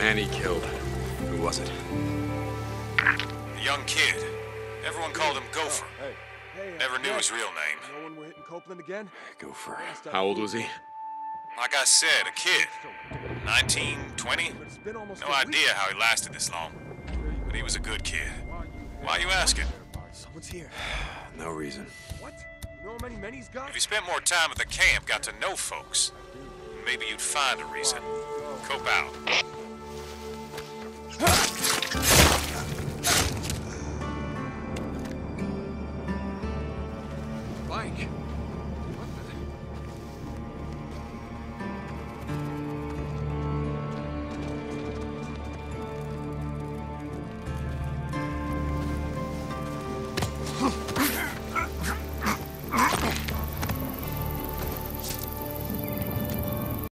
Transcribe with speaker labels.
Speaker 1: man he killed. Who was it?
Speaker 2: A young kid. Everyone called him Gopher. Never knew his real name.
Speaker 3: No one we're hitting Copeland again?
Speaker 1: Gopher. How old was he?
Speaker 2: Like I said, a kid. 19, 20? No idea how he lasted this long. But he was a good kid. Why are you asking?
Speaker 3: Someone's here.
Speaker 1: No reason.
Speaker 3: What? You know how many men he's got?
Speaker 2: If you spent more time at the camp, got to know folks, maybe you'd find a reason. Cope out.